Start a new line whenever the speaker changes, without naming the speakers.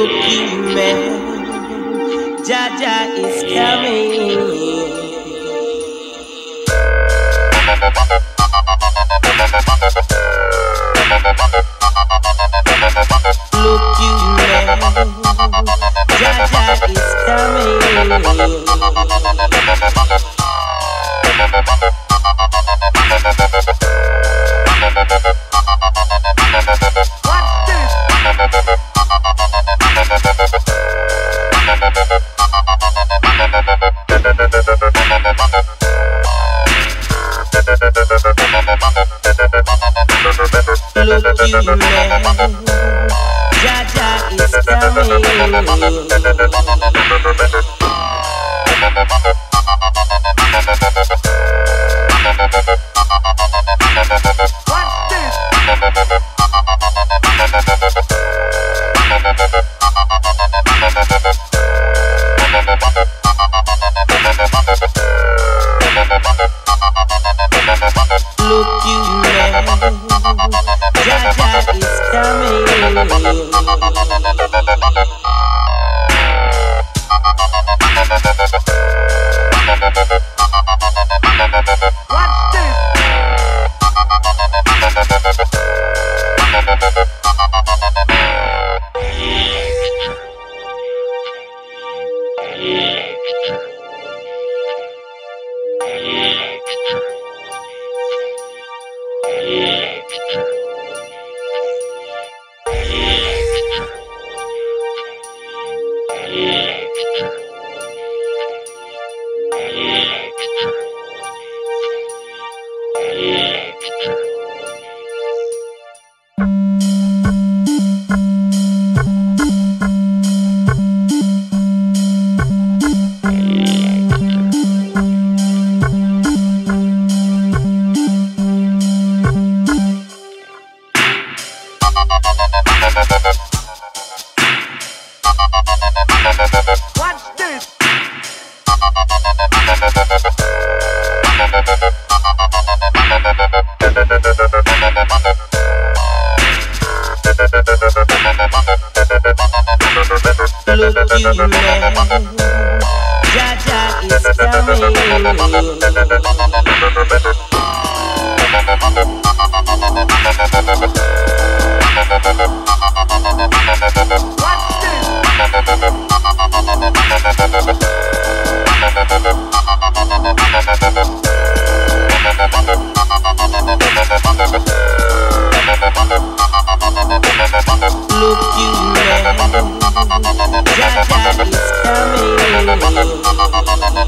Look you man, Jaja is coming. Look you man, Jaja is coming. Look you man, Jaja is coming. Look you man, Jaja is coming.
Watch this.
Look you man, Jaja is coming. Look you man, Jaja is coming.